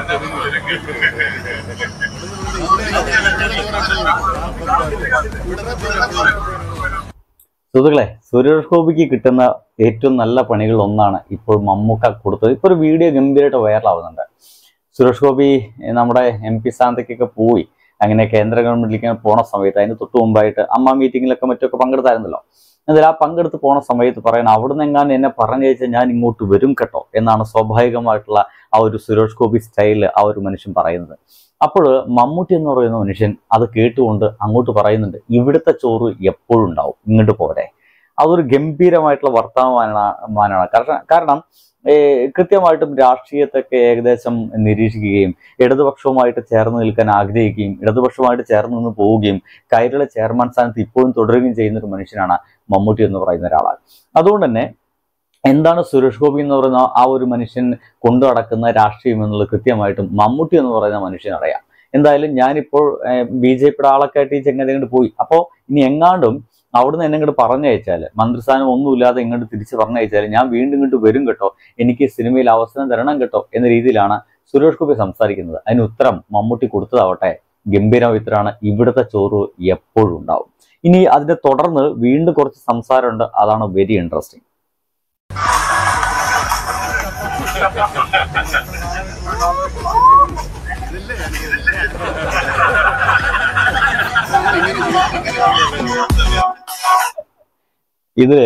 സുഹൃത്തുക്കളെ, സുരേഷ് ഗോപിക്ക് കിട്ടുന്ന ഏറ്റവും നല്ല പണികൾ ഒന്നാണ് ഇപ്പോൾ മമ്മൂക്ക കൊടുത്തത്. ഇപ്പോൾ ഒരു വീഡിയോ ഗംഭീരമായിട്ട് വൈറലാവുന്നുണ്ട്. സുരേഷ് ഗോപി നമ്മുടെ MP സ്ഥാനത്തേക്കൊക്കെ പോയി അങ്ങനെ കേന്ദ്ര ഗവൺമെന്റിലേക്ക് പോണ സമയത്ത് അതിന് തൊട്ട് മുമ്പായിട്ട് അമ്മ മീറ്റിങ്ങിലൊക്കെ മറ്റൊക്കെ പങ്കെടുത്തായിരുന്നല്ലോ. എന്നാൽ ആ പങ്കെടുത്ത് പോണ സമയത്ത് പറയണം, അവിടുന്ന് എങ്ങാനും എന്നെ പറഞ്ഞയച്ചാൽ ഞാൻ ഇങ്ങോട്ട് വരും കേട്ടോ എന്നാണ് സ്വാഭാവികമായിട്ടുള്ള ആ ഒരു സുരേഷ് ഗോപി സ്റ്റൈല് ആ ഒരു മനുഷ്യൻ പറയുന്നത്. അപ്പോൾ മമ്മൂട്ടി എന്ന് പറയുന്ന മനുഷ്യൻ അത് കേട്ടുകൊണ്ട് അങ്ങോട്ട് പറയുന്നുണ്ട്, ഇവിടുത്തെ ചോറ് എപ്പോഴും ഉണ്ടാവും, ഇങ്ങോട്ട് പോരെ. അതൊരു ഗംഭീരമായിട്ടുള്ള വർത്തമാനമാണ്. കാരണം കൃത്യമായിട്ടും രാഷ്ട്രീയത്തൊക്കെ ഏകദേശം നിരീക്ഷിക്കുകയും ഇടതുപക്ഷവുമായിട്ട് ചേർന്ന് നിൽക്കാൻ ആഗ്രഹിക്കുകയും ഇടതുപക്ഷവുമായിട്ട് ചേർന്ന് നിന്ന് പോവുകയും കൈരളി ചെയർമാൻ സ്ഥാനത്ത് ഇപ്പോഴും തുടരുകയും ചെയ്യുന്ന ഒരു മനുഷ്യനാണ് മമ്മൂട്ടി എന്ന് പറയുന്ന ഒരാളാണ്. അതുകൊണ്ട് തന്നെ എന്താണ് സുരേഷ് ഗോപി എന്ന് പറയുന്ന ആ ഒരു മനുഷ്യൻ കൊണ്ടു നടക്കുന്ന രാഷ്ട്രീയം എന്നുള്ളത് കൃത്യമായിട്ടും മമ്മൂട്ടി എന്ന് പറയുന്ന മനുഷ്യനറിയാം. എന്തായാലും ഞാനിപ്പോൾ BJPയുടെ ആളൊക്കെ ആയിട്ട് ഈ ചെങ്ങതി ഇങ്ങോട്ട് പോയി. അപ്പോൾ ഇനി എങ്ങാണ്ടും അവിടുന്ന് എന്നെ ഇങ്ങോട്ട് പറഞ്ഞയച്ചാൽ, മന്ത്രിസ്ഥാനം ഒന്നുമില്ലാതെ ഇങ്ങോട്ട് തിരിച്ച് പറഞ്ഞയച്ചാൽ ഞാൻ വീണ്ടും ഇങ്ങോട്ട് വരും കേട്ടോ, എനിക്ക് സിനിമയിൽ അവസരം തരണം കേട്ടോ എന്ന രീതിയിലാണ് സുരേഷ് ഗോപി സംസാരിക്കുന്നത്. അതിന് ഉത്തരം മമ്മൂട്ടി കൊടുത്തതാവട്ടെ ഗംഭീര ഉത്തരമാണ്, ഇവിടുത്തെ ചോറ് എപ്പോഴും ഉണ്ടാവും. ഇനി അതിനെ തുടർന്ന് വീണ്ടും കുറച്ച് സംസാരമുണ്ട്, അതാണ് വെരി ഇൻട്രസ്റ്റിംഗ്. ഇത്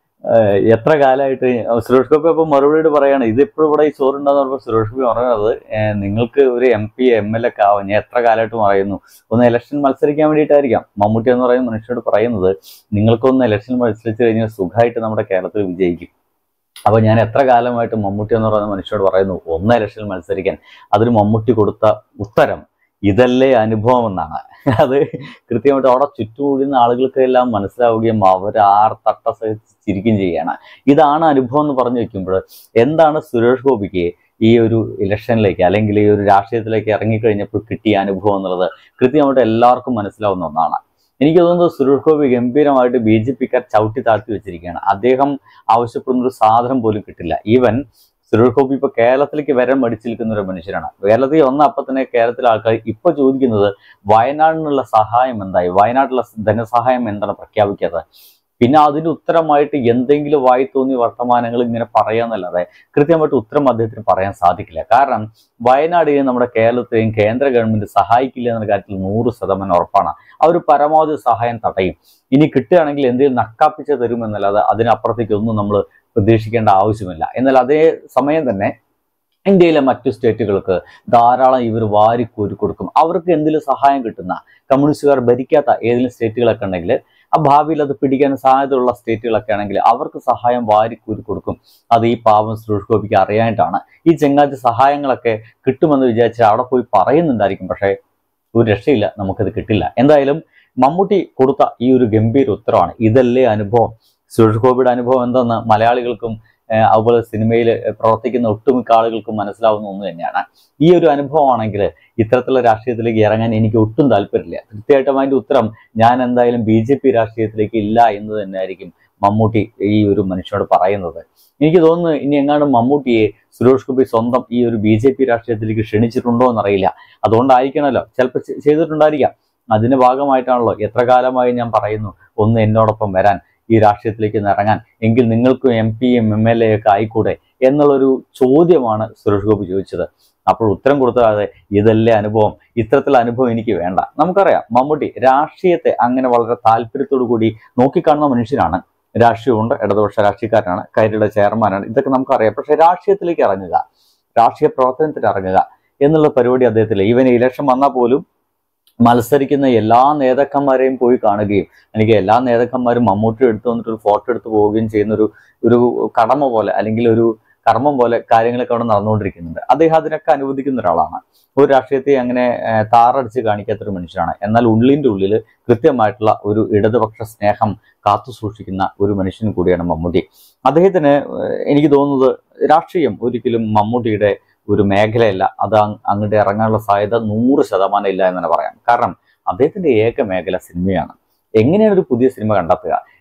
എത്ര കാലമായിട്ട് സുരേഷ് ഗോപി അപ്പോൾ മറുപടി പറയാണ്, ഇതിപ്പോഴും ഇവിടെ ഈ ചോറുണ്ടാന്ന് പറഞ്ഞപ്പോൾ സുരേഷ് ഗോപി പറയുന്നത്, നിങ്ങൾക്ക് ഒരു MP MLA ഒക്കെ ആവാം, ഞാൻ എത്ര കാലമായിട്ട് പറയുന്നു, ഒന്ന് ഇലക്ഷൻ മത്സരിക്കാൻ വേണ്ടിയിട്ടായിരിക്കാം. മമ്മൂട്ടി എന്ന് പറയുന്ന മനുഷ്യനോട് പറയുന്നത്, നിങ്ങൾക്കൊന്ന് ഇലക്ഷൻ മത്സരിച്ച് കഴിഞ്ഞാൽ സുഖമായിട്ട് നമ്മുടെ കേരളത്തിൽ വിജയിക്കും. അപ്പോൾ ഞാൻ എത്ര കാലമായിട്ട് മമ്മൂട്ടി എന്ന് പറയുന്ന മനുഷ്യനോട് പറയുന്നു ഒന്ന് ഇലക്ഷൻ മത്സരിക്കാൻ. അതിന് മമ്മൂട്ടി കൊടുത്ത ഉത്തരം ഇതല്ലേ അനുഭവം എന്നാണ്. അത് കൃത്യമായിട്ട് അവിടെ ചുറ്റുകൂടുന്ന ആളുകൾക്കെല്ലാം മനസ്സിലാവുകയും അവർ തട്ട ചിരിക്കുകയും ചെയ്യാണ്. ഇതാണ് അനുഭവം എന്ന് പറഞ്ഞു വെക്കുമ്പോൾ എന്താണ് സുരേഷ് ഗോപിക്ക് ഈ ഒരു ഇലക്ഷനിലേക്ക് അല്ലെങ്കിൽ ഈ ഒരു രാഷ്ട്രീയത്തിലേക്ക് ഇറങ്ങിക്കഴിഞ്ഞപ്പോൾ കിട്ടിയ അനുഭവം എന്നുള്ളത് കൃത്യമായിട്ട് എല്ലാവർക്കും മനസ്സിലാവുന്ന ഒന്നാണ്. എനിക്ക് തോന്നുന്നത് സുരേഷ് ഗോപി ഗംഭീരമായിട്ട് BJPക്കാർ ചവിട്ടി താഴ്ത്തി വെച്ചിരിക്കുകയാണ്. അദ്ദേഹം ആവശ്യപ്പെടുന്നൊരു സാധനം പോലും കിട്ടില്ല. ഈവൻ സുരേഷ് ഗോപി ഇപ്പൊ കേരളത്തിലേക്ക് വരാൻ മടിച്ചു നിൽക്കുന്ന ഒരു മനുഷ്യനാണ്. കേരളത്തിൽ അപ്പം തന്നെ കേരളത്തിലെ ആൾക്കാർ ഇപ്പൊ ചോദിക്കുന്നത് വയനാടിനുള്ള സഹായം എന്തായി, വയനാട്ടിലെ ധനസഹായം എന്താണ് പ്രഖ്യാപിക്കാത്തത്. പിന്നെ അതിന് ഉത്തരമായിട്ട് എന്തെങ്കിലും വായി തോന്നിയ വർത്തമാനങ്ങൾ ഇങ്ങനെ പറയാന്നല്ലാതെ കൃത്യമായിട്ട് ഉത്തരം അദ്ദേഹത്തിന് പറയാൻ സാധിക്കില്ല. കാരണം വയനാടിനെ നമ്മുടെ കേരളത്തെയും കേന്ദ്ര ഗവൺമെന്റ് സഹായിക്കില്ല എന്ന കാര്യത്തിൽ 100% ഉറപ്പാണ്. അവർ പരമാവധി സഹായം തടയും. ഇനി കിട്ടുകയാണെങ്കിൽ എന്തെങ്കിലും നക്കാപ്പിച്ച തരുമെന്നല്ലാതെ അതിനപ്പുറത്തേക്കൊന്നും നമ്മൾ പ്രതീക്ഷിക്കേണ്ട ആവശ്യമില്ല. എന്നാൽ അതേ സമയം തന്നെ ഇന്ത്യയിലെ മറ്റു സ്റ്റേറ്റുകൾക്ക് ധാരാളം ഇവർ വാരിക്കോരി കൊടുക്കും. അവർക്ക് എന്തെങ്കിലും സഹായം കിട്ടുന്ന കമ്മ്യൂണിസ്റ്റുകാർ ഭരിക്കാത്ത ഏതെങ്കിലും സ്റ്റേറ്റുകളൊക്കെ ഉണ്ടെങ്കിൽ ആ ഭാവിയിൽ അത് പിടിക്കാൻ സാധ്യതയുള്ള സ്റ്റേറ്റുകളൊക്കെ ആണെങ്കിൽ അവർക്ക് സഹായം വാരിക്കൂരി കൊടുക്കും. അത് ഈ പാവം സുരേഷ് ഗോപിക്ക് അറിയാനായിട്ടാണ്. ഈ ചെങ്ങാതി സഹായങ്ങളൊക്കെ കിട്ടുമെന്ന് വിചാരിച്ച് അവിടെ പോയി പറയുന്നുണ്ടായിരിക്കും. പക്ഷേ ഒരു രക്ഷയില്ല, നമുക്കത് കിട്ടില്ല. എന്തായാലും മമ്മൂട്ടി കൊടുത്ത ഈ ഒരു ഗംഭീര ഉത്തരവാണ് ഇതല്ലേ അനുഭവം. സുരേഷ് ഗോപിയുടെ അനുഭവം എന്തെന്ന് മലയാളികൾക്കും അതുപോലെ സിനിമയിൽ പ്രവർത്തിക്കുന്ന ഒട്ടുമിക്ക ആളുകൾക്കും മനസ്സിലാവുന്ന ഒന്ന് തന്നെയാണ്. ഈ ഒരു അനുഭവമാണെങ്കിൽ ഇത്തരത്തിലുള്ള രാഷ്ട്രീയത്തിലേക്ക് ഇറങ്ങാൻ എനിക്ക് ഒട്ടും താല്പര്യമില്ല. കൃത്യമായിട്ടും അതിൻ്റെ ഉത്തരം ഞാൻ എന്തായാലും BJP രാഷ്ട്രീയത്തിലേക്ക് ഇല്ല എന്ന് തന്നെയായിരിക്കും മമ്മൂട്ടി ഈ ഒരു മനുഷ്യനോട് പറയുന്നത്. എനിക്ക് തോന്നുന്നു ഇനി എങ്ങാണ്ടും മമ്മൂട്ടിയെ സുരേഷ് ഗോപി സ്വന്തം ഈ ഒരു BJP രാഷ്ട്രീയത്തിലേക്ക് ക്ഷണിച്ചിട്ടുണ്ടോ എന്നറിയില്ല. അതുകൊണ്ടായിരിക്കണമല്ലോ, ചിലപ്പോൾ ചെയ്തിട്ടുണ്ടായിരിക്കാം. അതിന്റെ ഭാഗമായിട്ടാണല്ലോ എത്ര കാലമായി ഞാൻ പറയുന്നു ഒന്ന് എന്നോടൊപ്പം വരാൻ, ഈ രാഷ്ട്രീയത്തിലേക്ക് ഇറങ്ങാൻ, എങ്കിൽ നിങ്ങൾക്കും MP MLA ഒക്കെ ആയിക്കൂടെ എന്നുള്ളൊരു ചോദ്യമാണ് സുരേഷ് ഗോപി ചോദിച്ചത്. അപ്പോൾ ഉത്തരം കൊടുത്താതെ ഇതല്ലേ അനുഭവം, ഇത്തരത്തിലുള്ള അനുഭവം എനിക്ക് വേണ്ട. നമുക്കറിയാം മമ്മൂട്ടി രാഷ്ട്രീയത്തെ അങ്ങനെ വളരെ താല്പര്യത്തോടു കൂടി നോക്കിക്കാണുന്ന മനുഷ്യനാണ്. രാഷ്ട്രീയമുണ്ട്, ഇടതുപക്ഷ രാഷ്ട്രീയക്കാരനാണ്, കൈരളിയുടെ ചെയർമാനാണ്, ഇതൊക്കെ നമുക്കറിയാം. പക്ഷെ രാഷ്ട്രീയത്തിലേക്ക് ഇറങ്ങുക, രാഷ്ട്രീയ പ്രവർത്തനത്തിൽ ഇറങ്ങുക എന്നുള്ള പരിപാടി അദ്ദേഹത്തില്ല. ഈവൻ ഇലക്ഷൻ വന്നാൽ പോലും മത്സരിക്കുന്ന എല്ലാ നേതാക്കന്മാരെയും പോയി കാണുകയും അല്ലെങ്കിൽ എല്ലാ നേതാക്കന്മാരും മമ്മൂട്ടി എടുത്തു വന്നിട്ട് ഒരു ഫോട്ടോ എടുത്ത് പോവുകയും ചെയ്യുന്ന ഒരു കടമ പോലെ അല്ലെങ്കിൽ ഒരു കർമ്മം പോലെ കാര്യങ്ങളൊക്കെ അവിടെ നടന്നുകൊണ്ടിരിക്കുന്നുണ്ട്. അദ്ദേഹം അതിനൊക്കെ അനുവദിക്കുന്ന ഒരാളാണ്. ഒരു രാഷ്ട്രീയത്തെ അങ്ങനെ താറടിച്ച് കാണിക്കാത്തൊരു മനുഷ്യനാണ്. എന്നാൽ ഉള്ളിൻ്റെ ഉള്ളിൽ കൃത്യമായിട്ടുള്ള ഒരു ഇടതുപക്ഷ സ്നേഹം കാത്തു സൂക്ഷിക്കുന്ന ഒരു മനുഷ്യൻ കൂടിയാണ് മമ്മൂട്ടി. അദ്ദേഹത്തിന് എനിക്ക് തോന്നുന്നത് രാഷ്ട്രീയം ഒരിക്കലും മമ്മൂട്ടിയുടെ ഒരു മേഖലയല്ല. അത് അങ്ങോട്ട് ഇറങ്ങാനുള്ള സാധ്യത 100% ഇല്ല എന്ന് തന്നെ പറയാം. കാരണം അദ്ദേഹത്തിന്റെ ഏക മേഖല സിനിമയാണ്. എങ്ങനെയാണ് ഒരു പുതിയ സിനിമ കണ്ടെത്തുക,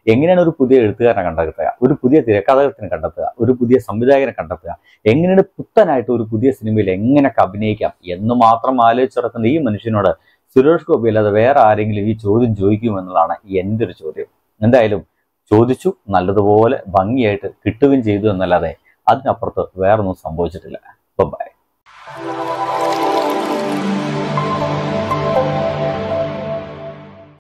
എങ്ങനെയാണ് ഒരു പുതിയ എഴുത്തുകാരനെ കണ്ടെത്തുക, ഒരു പുതിയ തിരക്കഥാകൃത്തിനെ കണ്ടെത്തുക, ഒരു പുതിയ സംവിധായകനെ കണ്ടെത്തുക, എങ്ങനെയാണ് പുത്തനായിട്ട് ഒരു പുതിയ സിനിമയിൽ എങ്ങനെയൊക്കെ അഭിനയിക്കാം എന്ന് മാത്രം ആലോചിച്ച് നടക്കുന്ന ഈ മനുഷ്യനോട് സുരേഷ് ഗോപി അല്ലാതെ വേറെ ആരെങ്കിലും ഈ ചോദ്യം ചോദിക്കുമെന്നുള്ളതാണ് എൻ്റെ ഒരു ചോദ്യം. എന്തായാലും ചോദിച്ചു, നല്ലതുപോലെ ഭംഗിയായിട്ട് കിട്ടുകയും ചെയ്തു എന്നല്ലാതെ അതിനപ്പുറത്ത് വേറൊന്നും സംഭവിച്ചിട്ടില്ല. ബൈ.